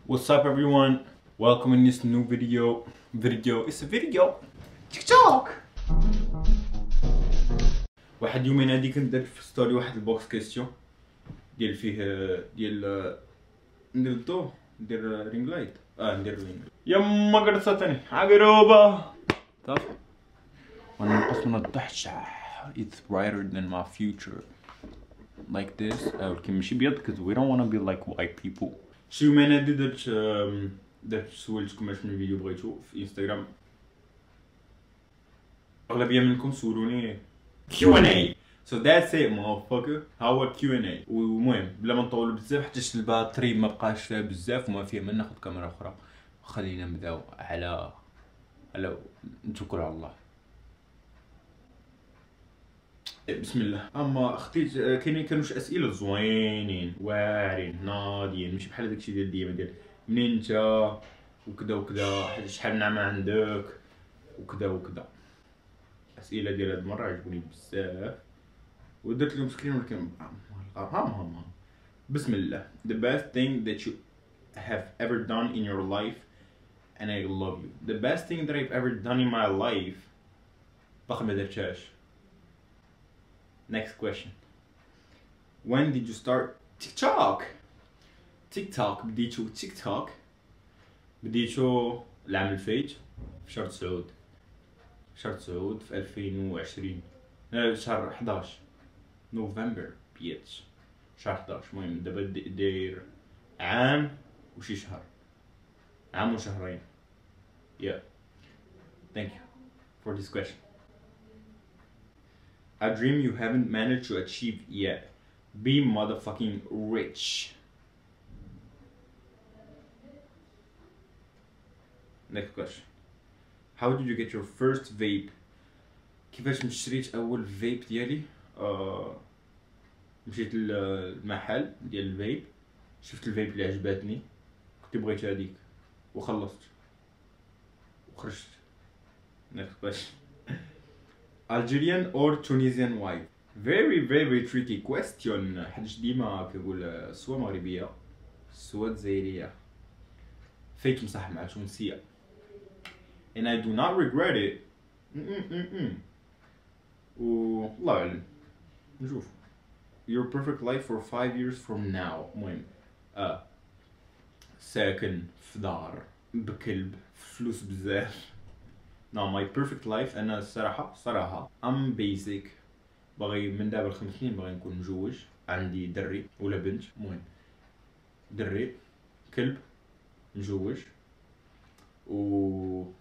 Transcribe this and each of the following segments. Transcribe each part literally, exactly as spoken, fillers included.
What's up everyone? Welcome in this new video. Video, it's a video. تيك توك. واحد يومين هادي كنت درت في ستوري واحد البوكس كيستيون ديال فيه ديال ندير الضو ندير رينغ لايت اه ندير رينغ يما قرصتني عقروبة صافي وانا نقص من الضحك. It's brighter than my future like this ولكن ماشي بيض because we don't wanna be like white people. شي يومين هادي درت درت سولتكم اش من فيديو بغيتو في انستغرام. اغلبيه منكم سولوني كيو ان اي so that's it motherfucker. ها هو كيو ان اي. والمهم بلا ما نطولوا بزاف حيت الباتري ما بقاش فيها بزاف وما فيها من ناخذ كاميرا اخرى. خلينا نبداو على على نتوكل على الله. بسم الله. اما اختي كاينين كانوا شي اسئله زوينين واعرين ناضيين ماشي بحال داكشي ديال ديما ديال منين انت وكذا وكذا شحال نعمه عندك وكذا وكذا. اسئله ديال هاد المره عجبوني بزاف ودرت لهم سكرين ولكن ها ها بسم الله. The best thing that you have ever done in your life and I love you. The best thing that I've ever done in my life باقي ما درتهاش. Next question. When did you start TikTok? TikTok بديتو تيك توك بديتو العام الفايت في شهر تسعود في شهر تسعود في ألفين وعشرين لا شهر حداش نوفمبر بيت شهر حداش. المهم دابا داير عام وشي شهر عام وشهرين. Yeah. Thank you for this question. A dream you haven't managed to achieve yet. Be motherfucking rich. Next question. How did you get your first vape? كيفاش شريت اول فيب ديالي؟ آه مشيت للمحل ديال الفيب شفت الفيب اللي عجبتني كنت بغيت هذيك وخلصت وخرجت. Next question. Algerian or Tunisian wife? Very very tricky question حيت ديما كنقول سوا مغربيه سوا جزائريه. فيك مصاحب مع تونسيه and I do not regret it. والله اعلم نشوف. Your perfect life for five years from now. المهم اه ساكن في دار بكلب فلوس بزاف. No, my perfect life انا الصراحه صراحه I'm basic. باغي من دابا لخمس سنين باغي نكون مجوج عندي دري ولا بنت. المهم دري كلب مجوج و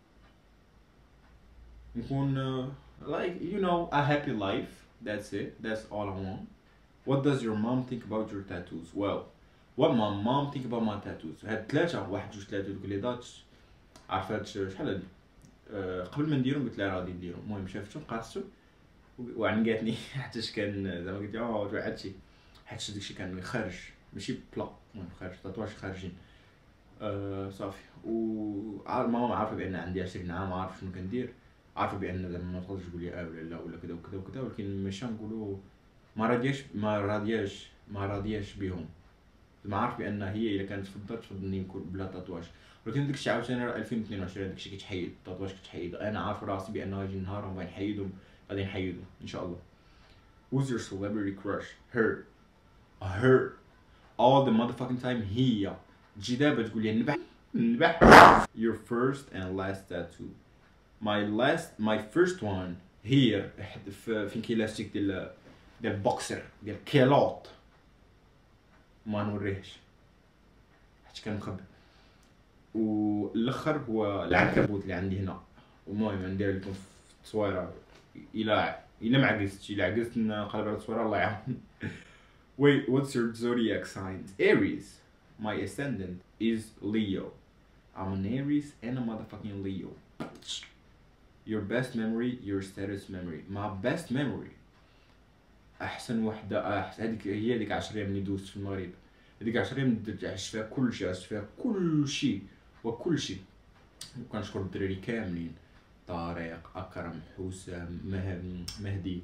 نكون uh, like you know a happy life. That's it. That's all I want. What does your mom think about your tattoos? Well, what my mom think about my tattoos. هاد ثلاثة واحد جوج ثلاثة دوك لي دات عرفات شحال هادي أه قبل ما نديرهم قلت لها غادي نديرهم. المهم شافتهم قاستهم وعنقاتني حتى كان زعما قلت لها اه هادشي حيت داكشي كان خارج ماشي بلا. المهم خارج تاتواج خارجين. أه صافي. و ماما عارفه بان عندي عشرين عام عارفه شنو كندير عارفه بان زعما ما تقدرش تقول لي اه ولا لا ولا كذا وكذا وكذا ولكن ماشي نقولوا ما رادياش ما رادياش ما رادياش بهم. ما عارف بان هي الا كانت تفضل تفضلني نكون بلا تاتواج ولكن داكشي عاوتاني ألفين واثنين وعشرين داكشي كيتحيد التاتواج كيتحيد. انا عارف راسي بانه غيجي نهار غادي نحيدهم غادي نحيدهم ان شاء الله. Who's your celebrity crush? Her. Her. All the motherfucking time هي. تجي دابا تقول لي نبح نبح. Your first and last tattoo. My last my first one here فين كاين لاستيك ديال ديال بوكسر ديال كيلوط ما نوريهش حيت كان مخبي. والاخر هو العنكبوت اللي عندي هنا. المهم ندير لكم في التصويره الى الى ما عكستش الا عكست نقلب على التصويره الله يعاون. Wait, what's your zodiac sign? Aries. My ascendant is Leo. I'm an Aries and a motherfucking Leo. Your best memory, your saddest memory. My best memory احسن وحده هذيك هي ديك عشر ايام اللي دوزت في المغرب. هذيك عشر ايام عشت فيها كلشي عشت فيها كلشي وكلشي. وكنشكر الدراري كاملين طارق اكرم حسام مهدي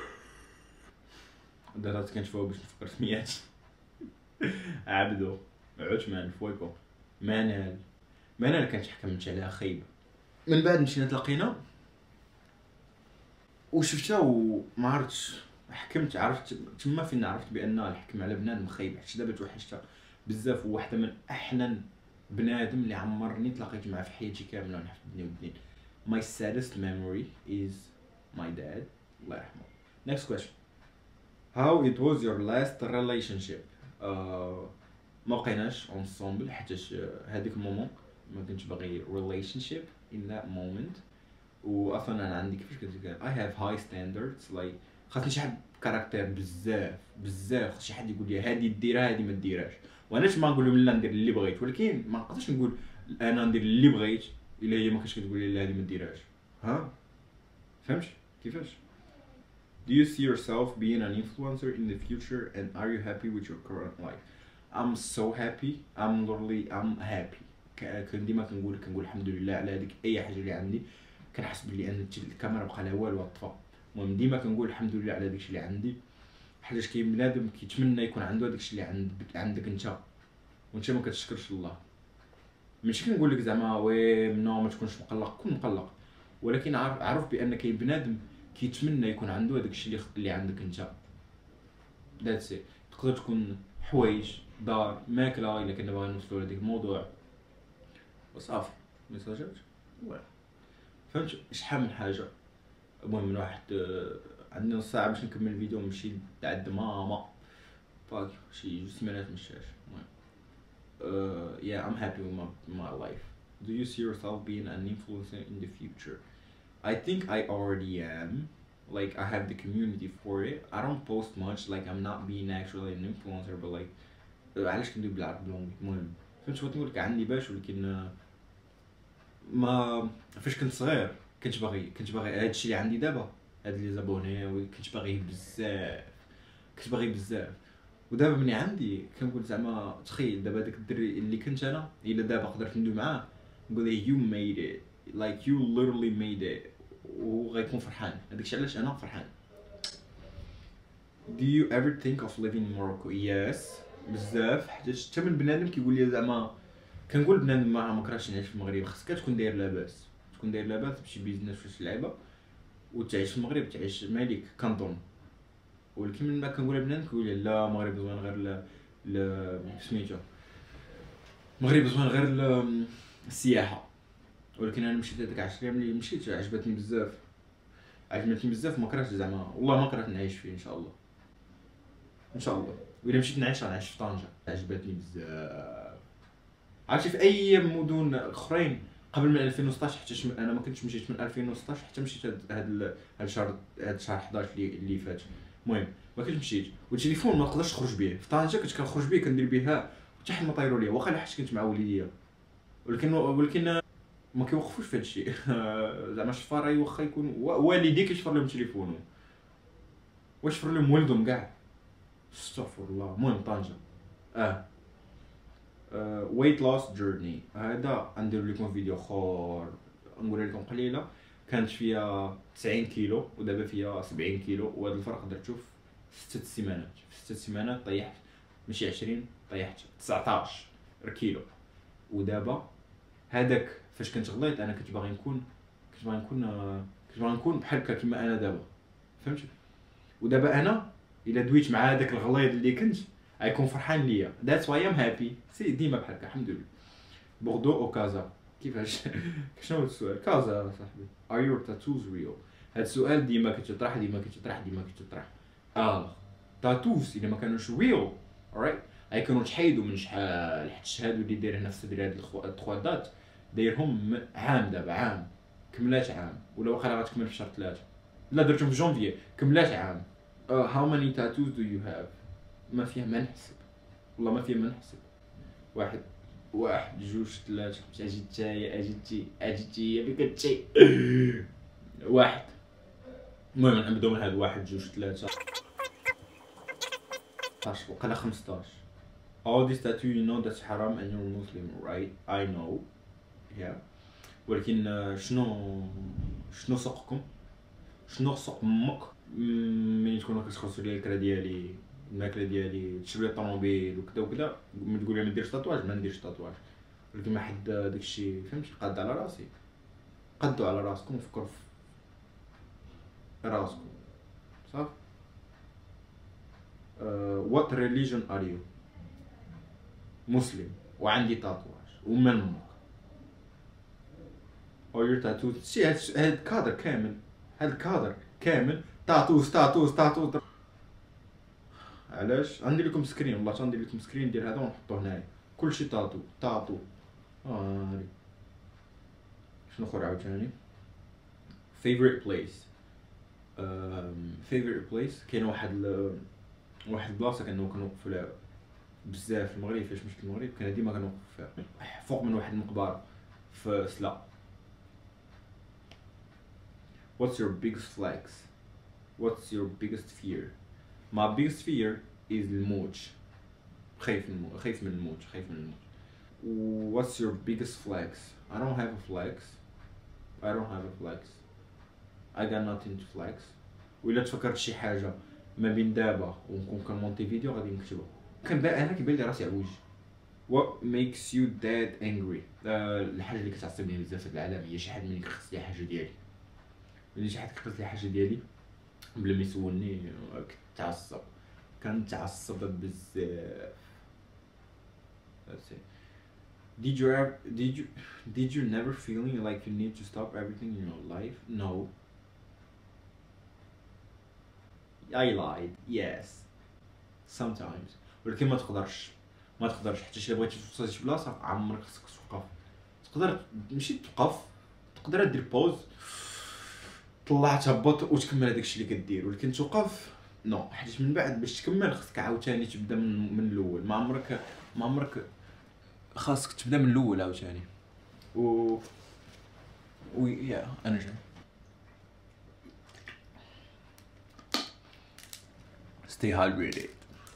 درات كنشوفو باش نفكر سميات عبدو عثمان فويكو منال منال كانت حكمت عليها خايبه. من بعد مشينا تلاقينا وشفتها وما عرفتش حكمت، عرفت تما فين عرفت بان الحكم على بنادم خايب، حيت دابا توحشتها بزاف، وواحده من احنن بنادم اللي عمرني تلاقيت معاه في حياتي كامله ونحب بني وبنين. My saddest memory is my dad الله يرحمه. Next question. How it was your last relationship? uh, ما بقيناش ensemble حيتاش هذيك المومون ما كنتش باغي relationship in that moment. واصلا انا عندي كيفاش قلت لك I have high standards like خاصني شي حد كاركتير بزاف بزاف، خاص شي حد يقول لي هادي ديرها هادي ما ديرهاش، وانا ما نقول لهم لا ندير اللي بغيت، ولكن ما نقدرش نقول انا ندير اللي بغيت الا هي ما كانتش كتقول لي لا هادي ما ديرهاش. ها فهمت كيفاش؟ Do you see yourself being an influencer in the future and are you happy with your current life? I'm so happy. I'm literally I'm happy. كان ديما كنقول كنقول الحمد لله على هذيك اي حاجه اللي عندي، كنحس بلي ان الكاميرا بقى لها والو طفى. المهم ديما كنقول الحمد لله على داكشي اللي عندي، حيت كاين بنادم كيتمنى يكون عنده داكشي اللي عند عندك انت وانت ما كتشكرش الله. ماشي كنقول لك زعما وي نو ما تكونش مقلق، كون مقلق، ولكن عارف عارف بان كاين بنادم كيتمنى يكون عنده داكشي اللي اللي عندك انت. ذاتس ات. تقدر تكون حوايج، دار، ماكله، الا كنا باغيين نوصلوا لهذاك الموضوع وصافي. ميساجات واه فهمت شحال من حاجه. المهم من واحد عندنا نص ساعه باش نكمل الفيديو ونمشي لعند ماما باقي شي جوج سيمانات مشاش. المهم uh, yeah I'm happy with my, my life. Do you see yourself being an influencer in the future? I think I already am. Like I have the community for it. I don't post much, like I'm not being actually an influencer, but like علاش كندوي بالعربي بالونجلي. المهم فهمت شنو نقول لك، عندي باش، ولكن ما فاش كنت صغير كنت باغي كنت باغي هادشي اللي عندي دابا، هاد لي زابوني كنت باغيه بزاف كنت باغي بزاف. ودابا ملي عندي كنقول زعما تخيل دابا داك الدري اللي كنت انا الا دابا قدرت ندوي معاه نقول ليه you made it, like you literally made it، وغيكون فرحان. هذاكشي علاش انا فرحان. Do you ever think of living in Morocco? Yes بزاف، حيت حتى من بنادم كيقول لي زعما كنقول بنادم ما ما كرهتش نعيش في المغرب، خاصك تكون داير لاباس، تكون داير لاباس بشي بيزنس في شي لعبه وتعيش في المغرب، تعيش مالك كنظن. ولكن من ما كنقول لبنان كيقول لي لا المغرب زوين غير ل ل سميتو المغرب زوين غير ل السياحه. ولكن انا مشيت هذاك عشرة ايام اللي مشيت عجبتني بزاف عجبتني بزاف ما كرهتش زعما والله ما كرهت نعيش فيه ان شاء الله ان شاء الله. واذا مشيت نعيش غنعيش في طنجه، عجبتني بزاف. عرفتي في اي مدن اخرين قبل من ألفين وستطاش، حتى انا ما كنتش مشيت من ألفين وستطاش حتى مشيت هاد هاد الشهر هاد شهر حداش اللي اللي فات. المهم ما كنتش مشيت، والتليفون ما نقدرش نخرج به في طنجه، كنت كنخرج به كندير به حتى حنا طيروا ليا، واخا لحقت كنت مع وليديا، ولكن ولكن ما كيوقفوش في هادشي. زعما الشفاره واخا يكون والدي كيشفر لهم تليفونهم واش شفر لهم ولدهم كاع، استغفر الله. المهم طنجه اه ويت لوس جورني، هذا ندير لكم فيديو اخر نقول لكم قليله. كانت فيها تسعين كيلو ودابا فيها سبعين كيلو، وهذا الفرق درتو في ستة سيمانات. في ستة سيمانات طيحت ماشي عشرين، طيحت تسعطاش كيلو. ودابا هذاك فاش كنت غليت انا كنت باغي نكون كنت باغي نكون كنت باغي نكون بحال هكا كيما انا دابا، فهمتي؟ ودابا انا الا دويت مع هذاك الغليظ اللي كنت غيكون فرحان ليا. ذاتس واي ام هابي. سي ديما بحال هكا الحمد لله. بوردو او كازا كيفاش؟ شنو هو السؤال؟ كازا صاحبي. ار يور تاتوز ريل؟ هاد السؤال ديما كتطرح ديما كتطرح ديما كتطرح. اه تاتوز الا ما كانوش ريل رايت غيكونوا تحيدوا من شحال، حيت الشهادو اللي داير هنا في صدري هاد التخوا دات دايرهم عام دابا، عام كملات عام، ولا واخا غتكمل في شهر ثلاثة، لا درتهم في جونفيي كملات عام. هاو ماني تاتوز دو يو هاف؟ ما فيها ما نحسب، والله ما فيها ما نحسب. واحد واحد جوج ثلاثة اجي تايا اجي تي اجي تي بك تي واحد. المهم نبداو من هاد واحد جوج ثلاثة عشرة وقيلا خمسطاش. all this tattoo you know that's haram and you're Muslim right? I know yeah. ولكن شنو شنو سوقكم؟ شنو سوق امك ملي تكونوا كتخلصوا لي الكرا ديالي الماكله ديالي تشري طوموبيل وكذا وكذا، ملي تقول لي ما نديرش تاتواج ما نديرش تاتواج. ولكن ما حد داكشي فهمتي قاد على راسي، قدوا على راسكم وفكروا في راسكم صافي. uh, what religion are you؟ مسلم وعندي تاتواج ومن امك or your tattoos. شي هاد هاد كادر كامل، هاد الكادر كامل تاتوز تاتوز تاتوز. علاش غندير لكم سكرين؟ والله غندير لكم سكرين ديال هذا ونحطوه هنايا كلشي تاتو تاتو. اه هادي شنو اخر عاوتاني؟ favorite place. um, favorite place كاين واحد ال... واحد البلاصه كنا كنوقفوا لها بزاف في المغرب. فاش مشيت للمغرب كان ديما كنوقف فيها فوق من واحد المقبره في سلا. what's your biggest flex؟ what's your biggest fear؟ my biggest fear is الموت. خايف من الموت، خايف من الموت، خايف من الموت. what's your biggest flex؟ I don't have a flex. I don't have a flex. I got nothing to flex. وإلا تفكرت شي حاجه ما بين دابا ونكون كنمونتي فيديو غادي نكتبها. كنبان انا كيبان لي راسي عوج. what makes you that angry؟ آه الحاجه اللي كتعصبني بزاف في العالم هي شي حد ملي كيخص لي حاجه ديالي. ملي شي حد كيخص لي حاجه ديالي بلا ما يسولني كنتعصب، كنتعصب بزاف. That's it. Did you ever did you did you never feeling like you need to stop everything in your life؟ No. I lied. Yes. Sometimes. ولكن ما تقدرش ما تقدرش حتى الا بغيتي توصل لشي بلاصه عمرك خصك توقف. تقدر ماشي توقف، تقدر دير بوز طلع تهبط وتكمل هذاك الشيء اللي كدير. ولكن توقف نو، حيت من بعد باش تكمل خصك عاوتاني تبدا من من الاول. ما عمرك ما عمرك خاصك تبدا من الاول عاوتاني. و و يا انا جاي. Stay hydrated.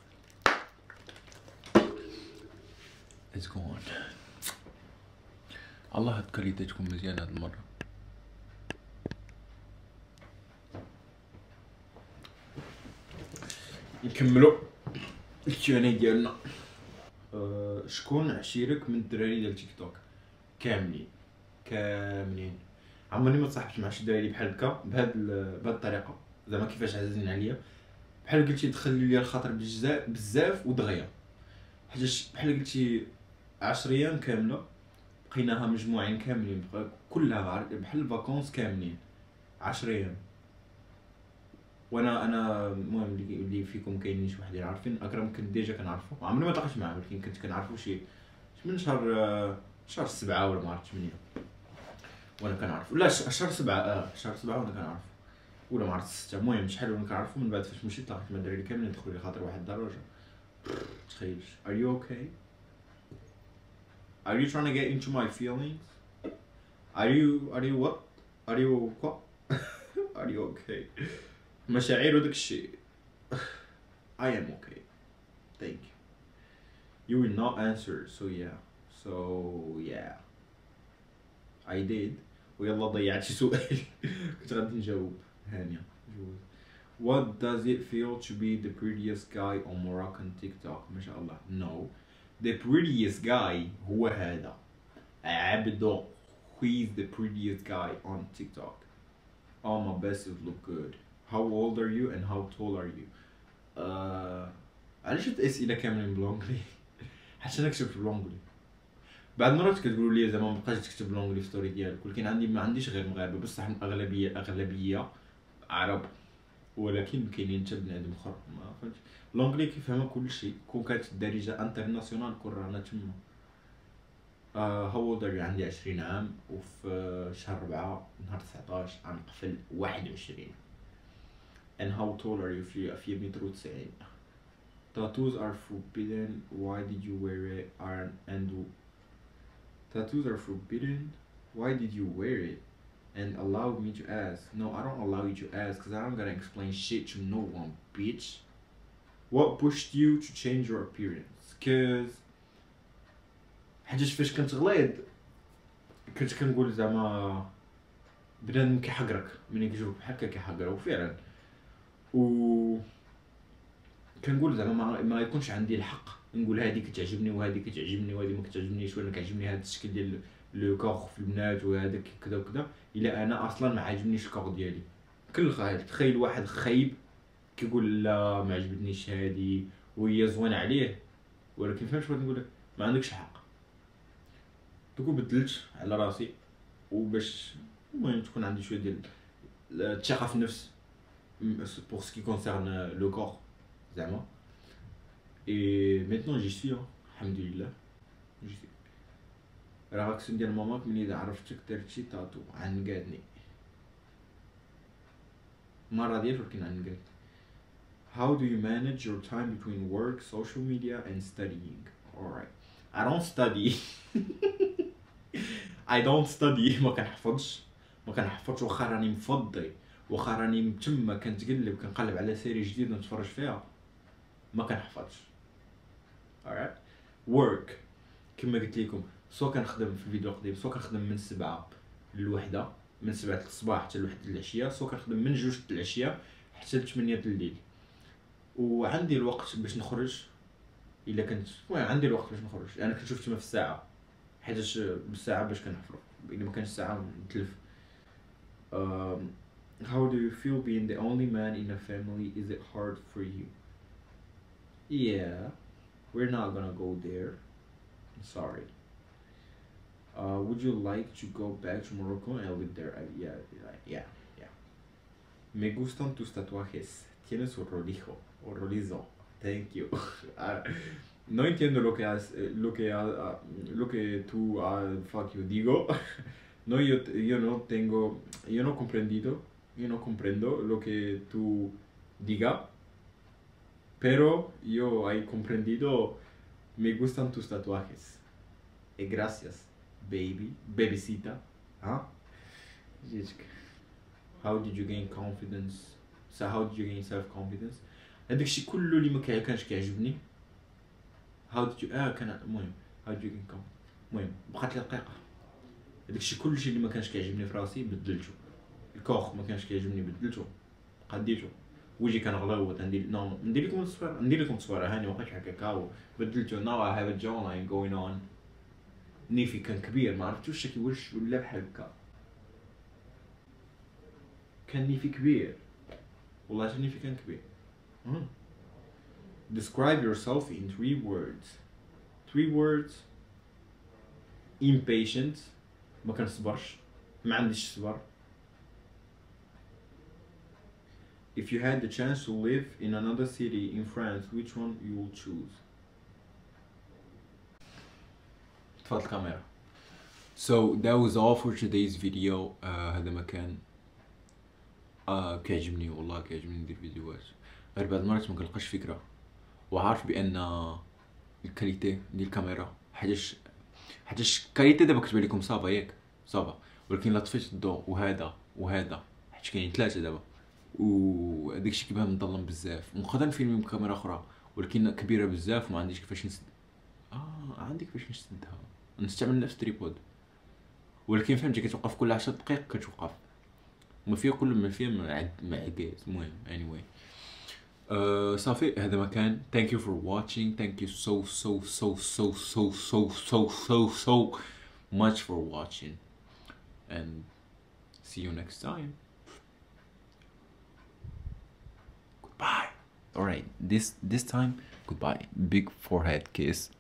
It's gone. الله هاد الكاليتي تكون مزيانة هاد المرة. نكملو الكيوني ديالنا. أه شكون عشيرك من الدراري ديال تيك توك؟ كاملين كاملين. عمرني ما تصاحبت مع شي دراري بحال هكا بهاد بهاد الطريقه، زعما كيفاش عزازين عليا. بحال قلتي دخل لي الخاطر بزاف بزاف ودغيا، حيت بحال قلتي عشر ايام كامله بقيناها مجموعين كاملين، بقى كلها بحال الفاكونس كاملين عشر ايام. وانا انا المهم اللي فيكم كاينين شي وحدين عارفين اكرم كنت ديجا كنعرفو، عمري ما تلاقيت معاه ولكن كنت كنعرفو شي من شهر شهر سبعة ولا ما عرفت ثمانية وانا كنعرفو، لا شهر سبعة اه شهر سبعة وانا كنعرفو ولا ما عرفت ستة. المهم شحال وانا كنعرفو. من بعد فاش مشيت طلعت مع الدراري كاملين دخلوا لي خاطر واحد الدرجه تخيلش. Are you okay؟ Are you trying to get into my feelings؟ Are you are you what؟ Are you what؟ Are you okay؟ مشاعر وداك الشيء. I am okay. Thank you. You will not answer, so yeah. So yeah. I did. ويلا ضيعت شي سؤال كنت غادي نجاوب. هانية جوز. What does it feel to be the prettiest guy on Moroccan TikTok؟ ما شاء الله. No. The prettiest guy هو هذا عبدو. Who is the prettiest guy on TikTok؟ All my besties look good. How old are you and how tall are you؟ uh, علاش هاد الاسئله كاملين بالونجلي؟ حيت انا كتبت بالونجلي. بعض المرات كتقولوا لي زعما مابقاش تكتب بالونجلي في ستوري ديالك، ولكن عندي ما عنديش غير مغاربه بصح اغلبيه اغلبيه عرب، ولكن كاينين حتى بنادم اخر ما فهمتش لونجلي كيفهمها كلشي. كون كانت الدارجه انترناسيونال كون رانا تما. هاو اولد ار يو؟ عندي عشرين عام وفي شهر ربعة نهار تسعطاش غنقفل واحد وعشرين. And how tall are you؟ في في متر وتسعين. Tattoos are forbidden. Why did you wear it? Are and tattoos are forbidden. Why did you wear it? And allow me to ask. No, I don't allow you to ask because I'm gonna explain shit to no one, bitch. What pushed you to change your appearance؟ Cause حاجة فاش كنت غليظ كنت كنقول زعما بنادم كيحقرك ملي كيشوفك بحال هكا كيحقرك وفعلا. و كنقول زعما ما, ما يكونش عندي الحق نقول هذيك تعجبني وهذيك كتعجبني وهذه ما كتعجبنيش، ولا كيعجبني هذا الشكل ديال لو كور في البنات وهذاك كذا وكذا، الا انا اصلا ما عاجبنيش الكور ديالي. كل خايل تخيل واحد خايب كيقول لا ما عجبتنيش هذه وهي زوينه عليه، ولكن فهمت واش نقول لك، ما عندكش الحق. دوك بدلت على راسي وباش المهم تكون عندي شويه ديال الثقه في النفس pour ce qui concerne le corps زعما. et maintenant j'y suis الحمد لله j'y suis. راه راكسون ديال ماماك ملي عرفتك درت شي تاتو عنقادني، ما راضياش ولكن عنقاد. How do you manage your time between work, social media and studying? Alright, I don't study. I don't study. ما كنحفظش ما كنحفظش واخا راني مفضي، واخا راني تما كنتقلب كنقلب على سيري جديده نتفرج فيها، ما كنحفظش. alright. work كما قلت لكم سواء كنخدم في الفيديو القديم، سواء كنخدم من سبعة للوحدة، من سبعة الصباح حتى لوحدة العشية، سواء كنخدم من جوج العشية حتى لثمانية الليل. وعندي الوقت باش نخرج الا كنت المهم عندي الوقت باش نخرج. انا كنشوف تما في الساعه حيتاش بالساعه باش كنحفرق، الا ما كانش الساعه نتلف. um, how do you feel being the only man in a family? Is it hard for you? Yeah, we're not gonna go there, I'm sorry. Uh, would you like to go back to Morocco and live there? Uh, yeah, yeah, yeah. Me gustan tus tatuajes. Tienes un rolijo o rolizo. Thank you. uh, no entiendo lo que has, lo que uh, lo que tú uh, fuck you digo. no, yo yo no tengo, yo no comprendido, yo no comprendo lo que tú diga, pero yo he comprendido. Me gustan tus tatuajes. Y gracias, baby, babycita. Huh? How did you gain confidence? So how did you gain self-confidence? هذاك الشيء كله اللي ما كانش كيعجبني. How did you اه كان المهم how did you gain confidence. المهم بقات لي دقيقة. هذاك الشيء كل شيء اللي ما كانش كيعجبني في راسي بدلته. الكوخ ما كانش كيعجبني بدلته قديته. وجهي كان غلوط ندير نو ندير لكم التصوير ندير لكم تصويره هاني ما بقيتش هكاكا بدلته. now I have a jawline going on. نيفي كان كبير ما عرفتوش شكل وش ولا بحال هكا، كان نيفي كبير والله جاني في كان كبير. mm. Describe yourself in three words. Three words. Impatient. ما كنصبرش، ما عنديش صبر. If you had the chance to live in another city in France, which one you will choose? تفضل الكاميرا. So that was all for today's video. uh, هذا ما كان آه كيعجبني والله كيعجبني ندير فيديوهات، غير بعض المرات ما كنلقاش فكره، وعارف بان الكاليتي ديال الكاميرا حاجاش حاجاش الكاليتي دابا كتبان لكم صافا ياك صافا، ولكن لا طفيت الضوء وهذا وهذا حيت كاينين ثلاثه دابا وداك الشيء كيبان مظلم بزاف، ونقدر نفيلمي بكاميرا اخرى ولكن كبيره بزاف وما عنديش كيفاش نسد. اه عندي كيفاش نسدها، نستعمل نفس التريبود، ولكن فهمتي كتوقف كل عشر دقائق كتوقف، ما فيها كل ما فيها معكاز. المهم anyway uh, صافي هذا ما كان. thank you for watching. thank you so so so so so so so so so much for watching and see you next time. Goodbye. Alright, this this time goodbye. Big forehead kiss.